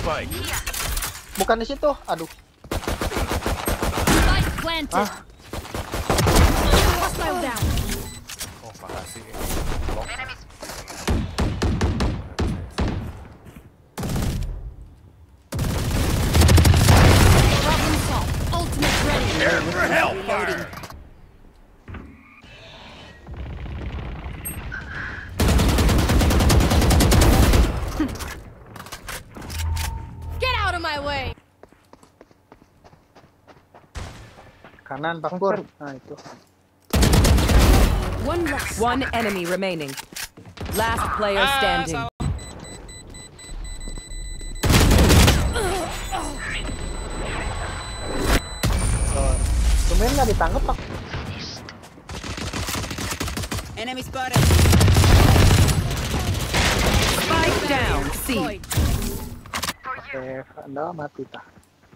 spike. Bukan di situ. Aduh. Ah. Oh, makasih. Prepare for hellfire. Get out of my way. Kanan Pak Pur. Nah itu. One enemy remaining. Last player standing. Tumben nggak ditangkap Pak. Enemy spotted. Spike down. C. Oke, Anda mati tak.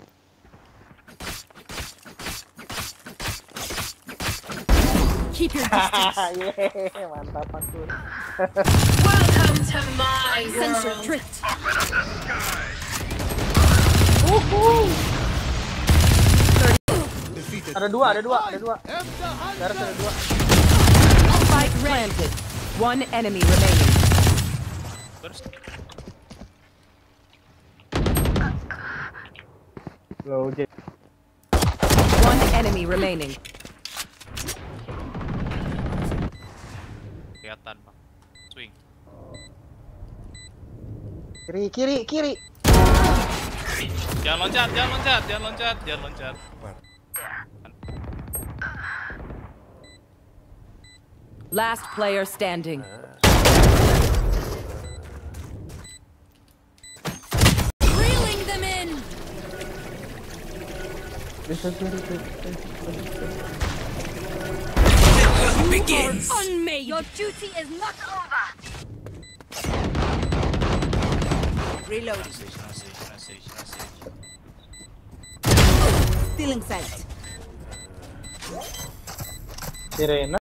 Keep your distance. Yeay, mantap Pak Pur. Welcome to my sensor drift. Ada dua. Garis ada dua. Spike planted. One enemy remaining. Low jet. One enemy remaining. Kelihatan, Bang. Swing. Kiri. Jangan loncat. Last player standing. Reeling them in. Begins. On me. Your duty is not over. Reloading. Message. Stealing sight. Sirena.